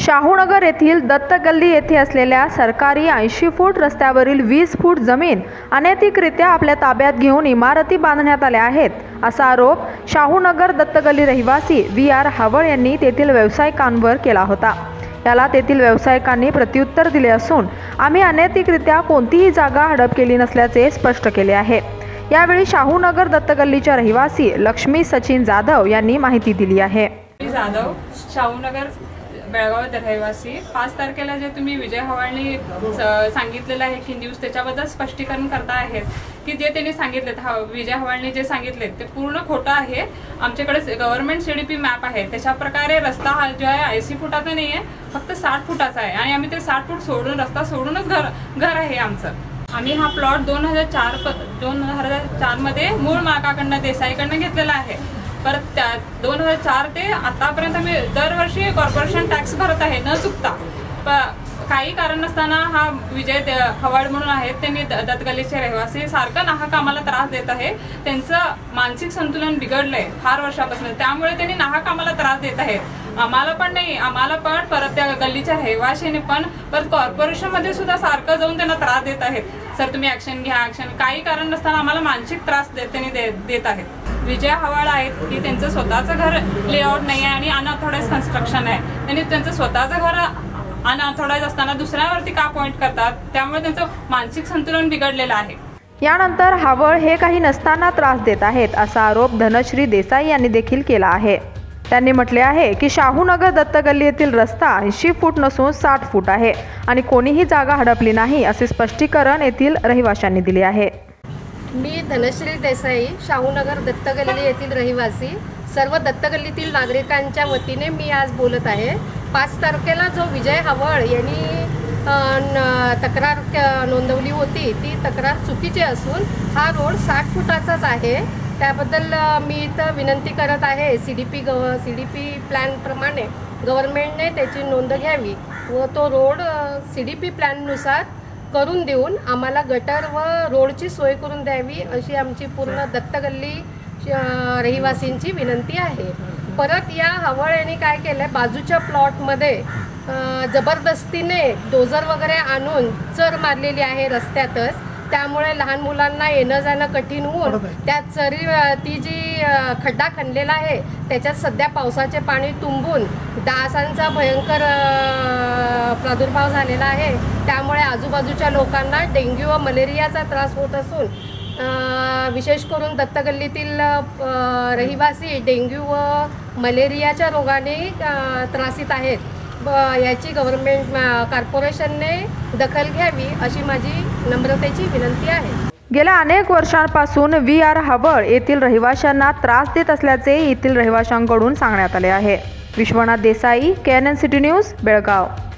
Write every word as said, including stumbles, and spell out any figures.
शाहू नगर येथील दत्त गल्ली येथे असलेल्या सरकारी ऐंशी फूट रस्त्यावरील वीस फूट जमीन अनैतिकरित्या आपल्या ताब्यात घेऊन इमारती बांधण्यात आल्या आहेत, असा आरोप शाहू नगर दत्त गल्ली रहिवासी व्ही आर हावळ यांनी तेथील व्यावसायिकांवर केला होता। याला तेथील व्यावसायिकांनी प्रत्युत्तर दिले असून आम्ही अनैतिकरित्या कोणतीही जागा हडप केली नसल्याचे स्पष्ट केले आहे। यावेळी शाहू नगर दत्त गल्लीच्या रहिवासी लक्ष्मी सचिन जाधव यांनी माहिती दिली आहे। जाधव शाहू नगर बेळगाव रहिवासी पाच तारखेला जे तुम्ही विजय हवालनी सांगितलेलं आहे की न्यूज त्याच्याबद्दल स्पष्टीकरण करता आहेत की जे त्यांनी सांगितले विजय हवालनी जे सांगितले ते पूर्ण खोटं आहे। आमच्याकडे गव्हर्नमेंट सीडीपी मॅप आहे, त्याच्या प्रकारे रस्ता हा जो आहे ऐंशी फुटाचा नाही आहे, फक्त साठ फुटाचा आहे आणि आम्ही ते साठ फूट सोडून रस्ता सोडूनच घर घर आहे आमचं। आम्ही हा प्लॉट दोन हजार चार दोन हजार चार मध्ये मूळ मालकाकडनं देसाईकडनं घेतलेला आहे। परत त्या दोन हजार चार ते आतापर्यंत आम्ही दरवर्षी कॉर्पोरेशन टॅक्स भरत आहे न चुकता। काही कारण नसताना हा विजय हवाल म्हणून आहेत, त्यांनी दत्तगल्लीचे रहिवासी सारखं नाहक आम्हाला त्रास देत आहे। त्यांचं मानसिक संतुलन बिघडलंय फार वर्षापासून, त्यामुळे त्यांनी नाहक आम्हाला त्रास देत आहेत। आम्हाला पण नाही, आम्हाला पण परत त्या गल्लीच्या रहिवाशांनी पण परत कॉर्पोरेशन मध्ये सुद्धा सारखं जाऊन त्यांना त्रास देत आहेत। सर तुम्ही ऍक्शन घ्या ऍक्शन, काही कारण नसताना आम्हाला मानसिक त्रास त्यांनी देत आहेत। विजय हवाल आहेत की त्यांचं स्वतःचं घर लेआउट नाही आहे आणि अनऑथोराइज कन्स्ट्रक्शन आहे, त्यांनी त्यांचं स्वतःचं घर अनऑथोराइज असताना दुसऱ्यावरती का पॉइंट करतात, त्यामुळे त्यांचं मानसिक संतुलन बिघडलेलं आहे। यानंतर हावळ हे काही नसताना त्रास देत आहेत असा आरोप धनश्री देसाई यांनी देखील केला आहे। त्यांनी म्हटले आहे की शाहू नगर दत्त गल्ली येथील रस्ता ऐंशी फूट नसून साठ फूट आहे आणि कोणीही जागा हडपली नाही असे स्पष्टीकरण येथील रहिवाशांनी दिले आहे। मी धनश्री देसाई, शाहू नगर दत्त गल्ली येथील रहिवासी, सर्व दत्त गल्लीतील नागरिकांच्या वतीने मी आज बोलत आहे। पाच तारखेला जो विजय हावळ यांनी तक्रार नोंदवली होती ती तक्रार चुकीची असून हा रोड साठ फुटाचाच आहे। त्याबद्दल मी इथं विनंती करत आहे सी डी पी गव सी डी पी प्लॅनप्रमाणे गव्हर्नमेंटने त्याची नोंद घ्यावी व तो रोड सी डी पी प्लॅननुसार करून देऊन आम्हाला गटर व रोडची सोय करून द्यावी अशी आमची पूर्ण दत्त गल्ली रहिवासींची विनंती आहे। परत या हावळ यांनी काय केलं, बाजूच्या प्लॉटमध्ये जबरदस्तीने डोजर वगैरे आणून चर मारलेली आहे रस्त्यातच, त्यामुळे लहान मुलांना येणं जाणं कठीण होऊन त्यात चरी ती जी खड्डा खणलेला आहे त्याच्यात सध्या पावसाचे पाणी तुंबून डासांचा भयंकर प्रादुर्भाव झालेला आहे। त्यामुळे आजूबाजूच्या लोकांना डेंग्यू व मलेरियाचा त्रास होत असून विशेष करून दत्त गल्लीतील रहिवासी डेंग्यू व मलेरियाच्या रोगाने त्रसित आहेत। याची गव्हर्नमेंट कॉर्पोरेशनने दखल घ्यावी अशी माझी नम्रतेची विनंती आहे। गेल्या अनेक वर्षांपासून व्ही आर हावळ येथील रहिवाशांना त्रास देत असल्याचे येथील रहिवाशांकडून सांगण्यात आले आहे। Vishwanath Desai, K N N city news, Belgaum.